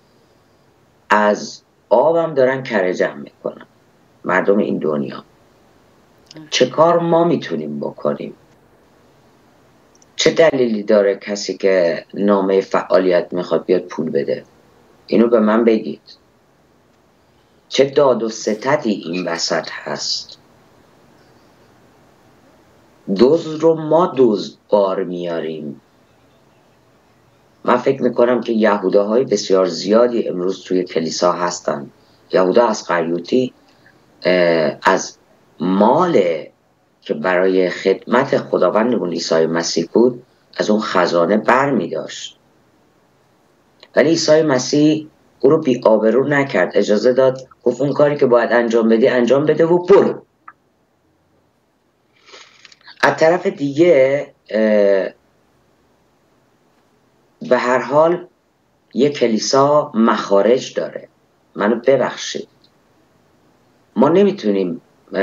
از آبم دارن کره جمع میکنن. مردم این دنیا چه کار ما میتونیم بکنیم؟ چه دلیلی داره کسی که نامه فعالیت میخواد بیاد پول بده؟ اینو به من بگید. چه داد و ستدی این وسط هست؟ دزد رو ما دزد بار میاریم. من فکر میکنم که یهوداهای بسیار زیادی امروز توی کلیسا هستن. یهودا از قریوطی از مال که برای خدمت خداوندمون عیسی مسیح بود از اون خزانه بر می داشت، ولی عیسی مسیح او رو بی آبرو نکرد، اجازه داد، گفت اون کاری که باید انجام بدی انجام بده و برو. از طرف دیگه به هر حال یک کلیسا مخارج داره. منو ببخشید، ما نمیتونیم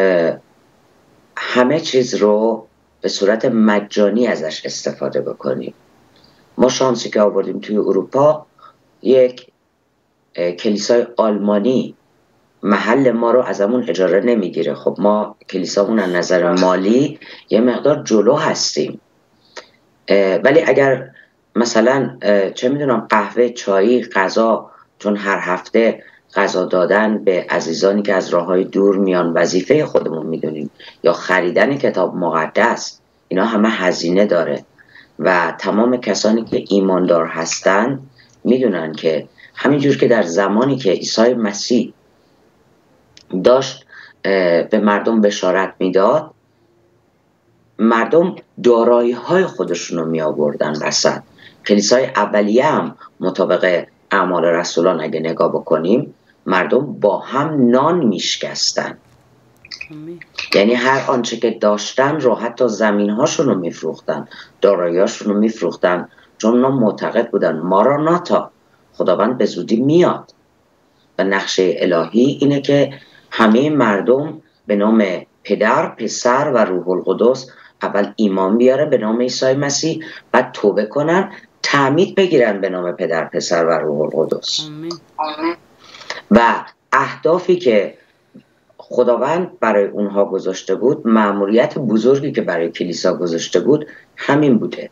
همه چیز رو به صورت مجانی ازش استفاده بکنیم. ما شانسی که آوردیم توی اروپا، یک کلیسای آلمانی محل ما رو ازمون اجاره نمیگیره. خب ما کلیسامون از نظر مالی یه مقدار جلو هستیم، ولی اگر مثلا چه میدونم قهوه، چایی، غذا، چون هر هفته غذا دادن به عزیزانی که از راههای دور میان وظیفه خودمون میدونیم، یا خریدن کتاب مقدس، اینا همه هزینه داره و تمام کسانی که ایماندار هستن میدونن که همینجور که در زمانی که عیسی مسیح داشت به مردم بشارت میداد، مردم دارایی های خودشون رو می آوردن وسط. کلیسای اولیه هم مطابق اعمال رسولان اگه نگاه بکنیم، مردم با هم نان میشکستن، یعنی هر آنچه که داشتن رو، حتی زمین هاشون رو میفروختن، دارایی هاشون رو میفروختن، چون اونا معتقد بودن ماراناتا، خداوند به زودی میاد و نقشه الهی اینه که همه مردم به نام پدر، پسر و روح القدس اول ایمان بیاره به نام عیسی مسیح، بعد توبه کنن، تعمید بگیرن به نام پدر، پسر و روح القدس. آمین. و اهدافی که خداوند برای اونها گذاشته بود، مأموریت بزرگی که برای کلیسا گذاشته بود همین بوده.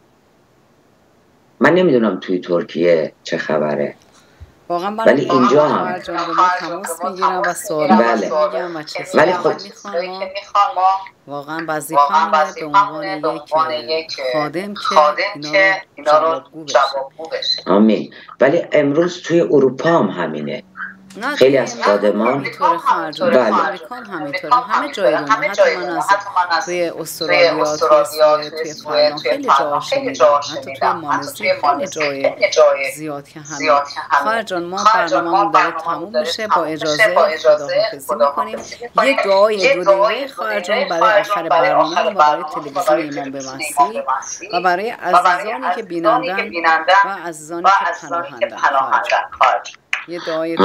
من نمیدونم توی ترکیه چه خبره، ولی اینجا هم تماس میگیرم و سوال بله. میگم و چه ولی خب میخوام ما واقعا وظیفه‌مونه به عنوان یک خادم که اینا رو جوابگو بشه. آمین. ولی امروز توی اروپا هم همینه. خیلی از خادمان همینطوره، خارج از آمریکا هم همینطوره، همه جای دنیا، حتی من از توی استرالیا، توی سوئد، خیلی جا شنیدم، حتی توی مالزی خیلی جای زیاد که همین. خواهر جان ما برنامه‌مون داره تموم میشه، با اجازه خداحافظی میکنیم. یک دعای دو دقیقه خواهر جان برای آخر برنامه و برای تلویزیون ایمان به مسیح و برای عزیزانی که بینندن و عزیزانی که پناهندن. یه دعای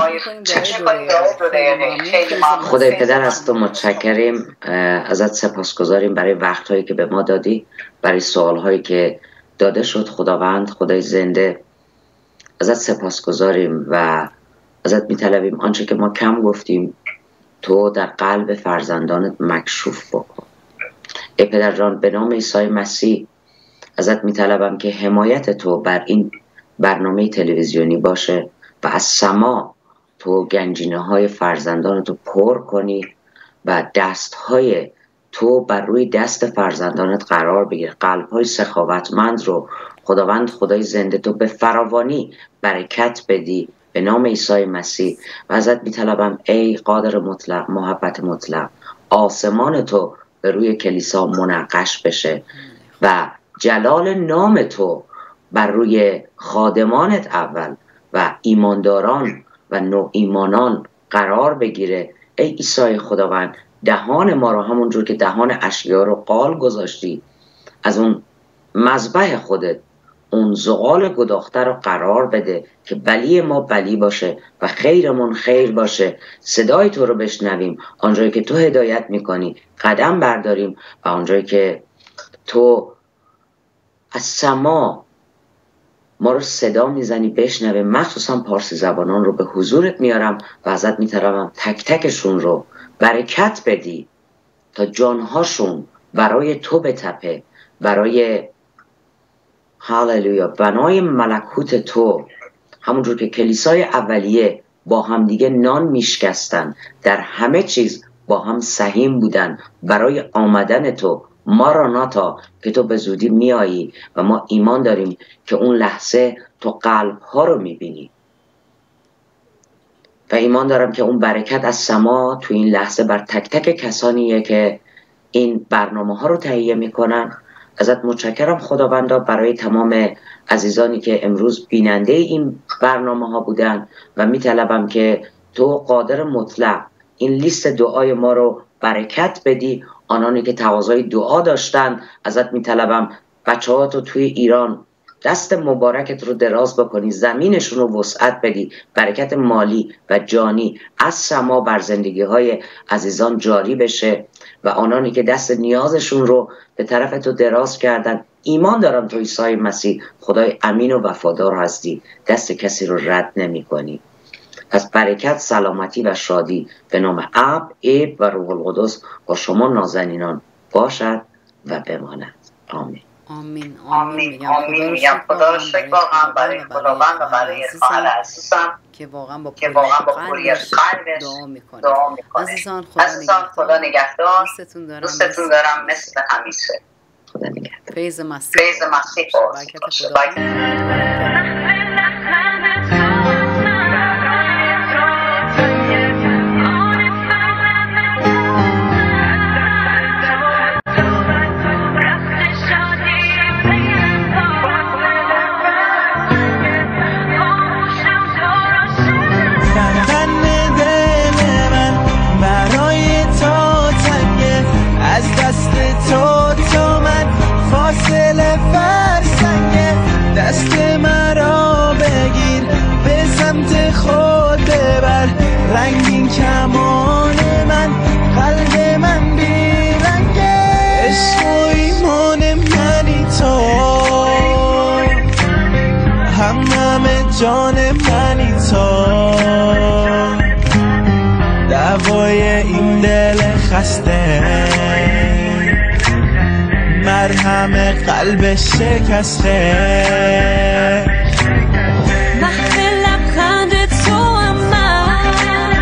خدای پدر از تو متشکریم، ازت سپاسگزاریم برای وقتهایی که به ما دادی، برای سوالهایی که داده شد. خداوند خدای زنده، ازت سپاسگزاریم و ازت میطلبیم آنچه که ما کم گفتیم تو در قلب فرزندانت مکشوف بکن. ای پدر جان، به نام عیسی مسیح ازت میطلبم که حمایت تو بر این برنامه تلویزیونی باشه و از سما تو گنجینه های فرزندان تو پر کنی و دست های تو بر روی دست فرزندانت قرار بگیر. قلب های سخاوتمند رو خداوند خدای زنده تو به فراوانی برکت بدی به نام عیسی مسیح. و ازت میطلبم ای قادر مطلق، محبت مطلق، آسمان تو به روی کلیسا منقش بشه و جلال نام تو بر روی خادمانت اول و ایمانداران و نو ایمانان قرار بگیره. ای عیسی خداوند، دهان ما رو همونجور که دهان اشعیا رو قال گذاشتی، از اون مذبح خودت اون زغال گداخته رو قرار بده که بلی ما بلی باشه و خیرمون خیر باشه. صدای تو رو بشنویم، آنجایی که تو هدایت میکنی قدم برداریم و آنجایی که تو از سما ما رو صدا میزنی بشنویم. مخصوصا پارسی زبانان رو به حضورت میارم و ازت میطلبم تک تکشون رو برکت بدی تا جانهاشون برای تو بتپه، برای هاللویا بنای ملکوت تو. همونجور که کلیسای اولیه با هم دیگه نان میشکستن، در همه چیز با هم سهیم بودن برای آمدن تو. ماراناتا که تو به زودی میایی و ما ایمان داریم که اون لحظه تو قلب ها رو میبینی و ایمان دارم که اون برکت از سما تو این لحظه بر تک تک کسانیه که این برنامه ها رو تهیه میکنن. ازت متشکرم خداوندا برای تمام عزیزانی که امروز بیننده این برنامه ها بودن و میطلبم که تو قادر مطلق این لیست دعای ما رو برکت بدی. آنانی که تقاضای دعا داشتن ازت میطلبم بچه ها تو توی ایران دست مبارکت رو دراز بکنی، زمینشون رو وسعت بدی، برکت مالی و جانی از سما بر زندگی های عزیزان جاری بشه و آنانی که دست نیازشون رو به طرف تو دراز کردن، ایمان دارم تو عیسی مسیح خدای امین و وفادار هستی، دست کسی رو رد نمی کنی. پس برکت، سلامتی و شادی به نام اب، اب و روح القدس با شما نازنینان باشد و بماند. آمین. آمین. آمین. آمین. میگم خدا رو شکر واقعا برای خداوند و برای خواهر عزیزم که واقعا با پوری از قلبش دعا میکنه. عزیزان خدا نگهدار. دوستتون دارم مثل همیشه. خدا نگهدار. فیض مسیح فیض مسیح باشه. تو من فاصله فرسنگه دست مرا نشسته، مرهم قلب شکسته. محو لبخند تو هم من،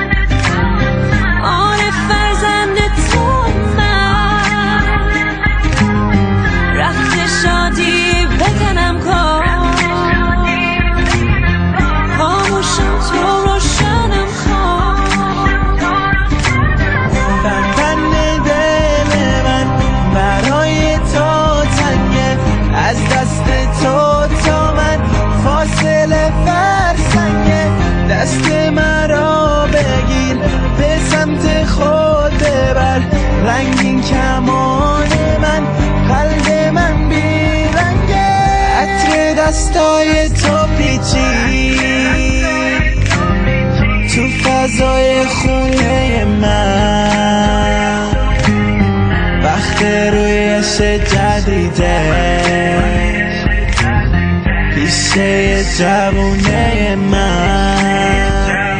آن فرزند تو من، رخت شادی بکنم کار، خاموشم تو روشنم خواه. بند دل من برای تو تنگه، از دست تو تا من فاصله فرسنگه. دست مرا بگیر به سمت خود ببر، رنگین کمان من قلب من بیرنگه. عطر دستای تو پیچی تو فضای خونه من، وقت رویش جدیده پیشه جوونه من.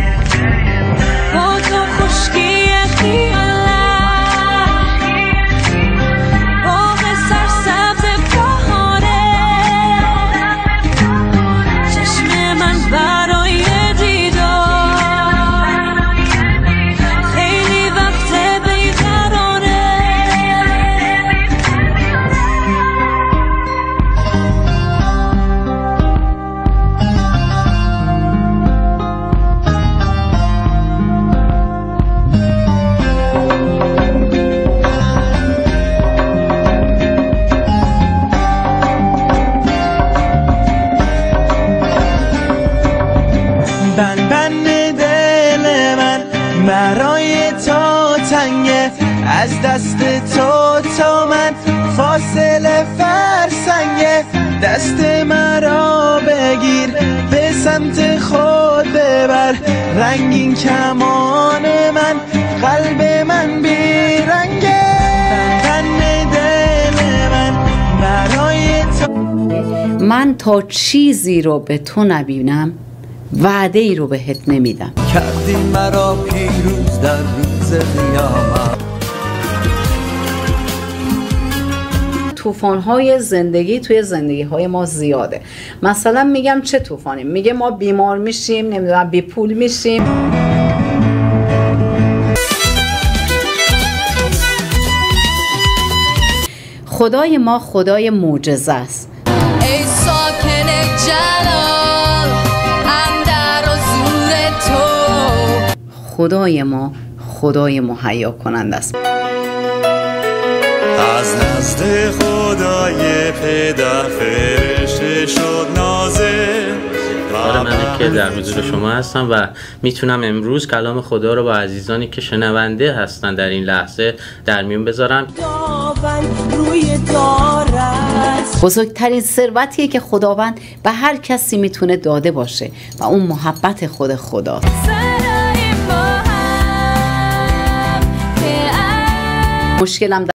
با تو خشکی خیالم، باغ سرسبز بهاره، چشم من برای دیدار خیلی وقت بیقراره. بند بند دل من برای تو تنگه، از دست تو تا من فاصله فرسنگه. دست مرا بگیر به سمت خود ببر، رنگین کمان من قلب من بیرنگه. بند دل من برای تو. من تا چیزی رو به تو نبینم وعده ای رو بهت نمیدم. کردی مرا پیروز در روز قیامت. طوفان‌های زندگی توی زندگی‌های ما زیاده. مثلا میگم چه طوفانی؟ میگه ما بیمار میشیم، نمیدونم بی پول میشیم. خدای ما خدای معجزه است. ای ساکن جلال اندر حضور تو، خدای ما خدای مهیا کننده است. از نزد خدای پدر فرشته شد نازل. آره، من که در حضور شما هستم و میتونم امروز کلام خدا رو با عزیزانی که شنونده هستن در این لحظه در میون بذارم. بزرگترین ثروتیه که خداوند به هر کسی میتونه داده باشه و اون محبت خود خدا. مشکلم